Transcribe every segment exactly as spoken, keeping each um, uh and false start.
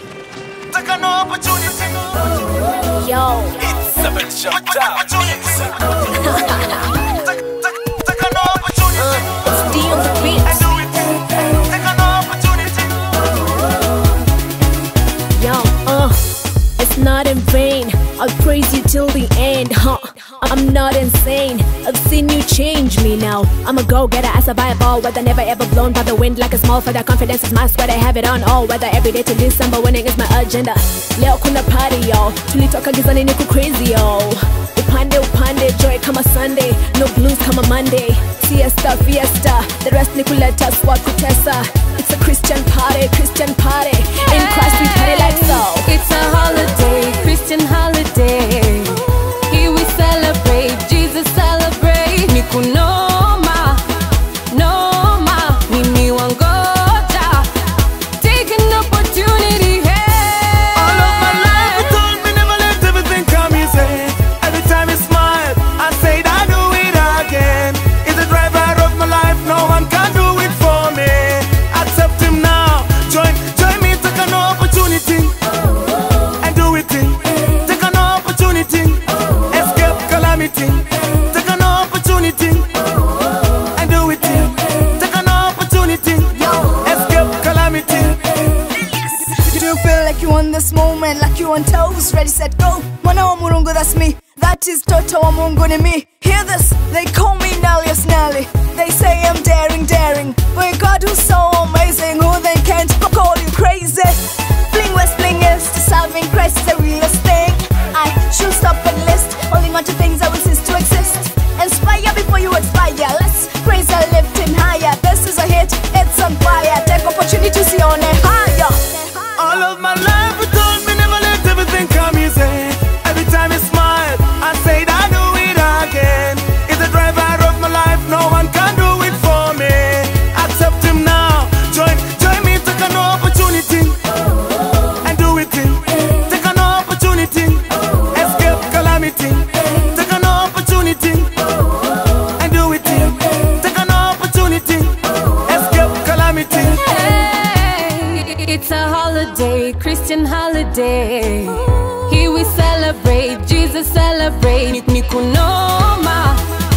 Take an opportunity. Yo, it's seven shot time. Take, take, take an opportunity. uh, it's D on the beat. And do it. Take an opportunity. Yo, uh, it's not in vain. I'll praise you till the end, huh? I'm not insane. I've seen you change me now. I'm a go-getter, I survive all weather, never ever blown by the wind like a small feather. Confidence is my sweat, I have it on all weather. Every day to December, winning is my agenda. Leo kuna party, yo. Tulitoka gizani niku crazy, yo. Upande upande, joy kama Sunday, no blues kama Monday. Siesta, fiesta, the rest ni kuleta squad kutesa. It's a Christian party, Christian party. In Christ we party like so. It's a holiday, Christian holiday. Here we celebrate, Jesus celebrate. Nikunoma, noma, mimi wangoja. Take an opportunity, hey. All of my life you told me never let everything come easy. Every time you smile, I said I do it again. He's the driver of my life, no one can do it for me. Accept him now, join, join me, take an opportunity. And do it, take an opportunity. Escape calamity, take an opportunity. And do it, take an opportunity. Escape calamity. Do you feel like you on this moment, like you on toes, ready, set, go? Mwana wa Murungu, that's me. That is Toto wa Mungu ni me. Hear this, they call me Nellius Nelly. They say I'm daring, daring. But God who's so amazing, who they can't call you crazy. Fling West, fling East, solving Christ is the realest thing. I should stop and list, holding on to things I will cease to exist. Inspire before you expire. Let's praise and lift him higher. This is a hit, it's on fire. Take opportunity to see on it higher. All of my life you told me never let everything come easy. Every time you smile, I said I do it again. He's the driver of my life, no one can do it for me. Accept him now, join, join me, take an opportunity. And do it, take an opportunity. Escape calamity, take an opportunity. And do it, take an opportunity. Escape calamity. Hey, it's a holiday, Christian holiday. Here we celebrate, Jesus celebrate. Nikunoma,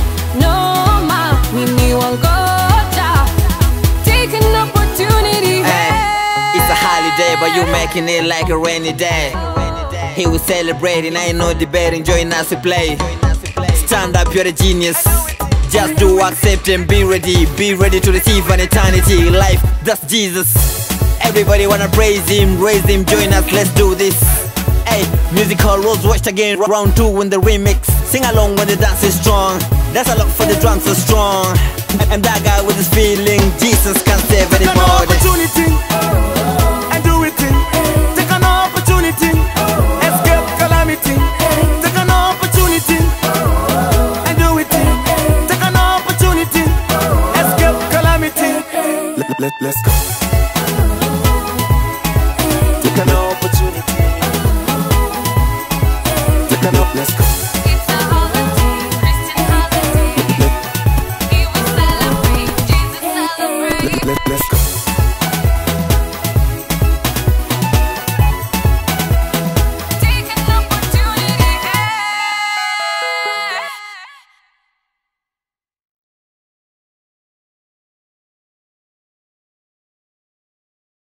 noma, mimi wangoja. Take an opportunity, hey. It's a holiday, but you making it like a rainy day. Here we celebrating, ain't no debating, join us to play. Stand up, you're a genius. Just do, accept and be ready. Be ready to receive an eternity life, that's Jesus. Everybody wanna praise him, raise him, join us, let's do this. Hey, musical rules watched again, round two in the remix. Sing along when the dance is strong. That's a lot for the drums are strong. And that guy with his feeling, Jesus can save Take an anybody. opportunity.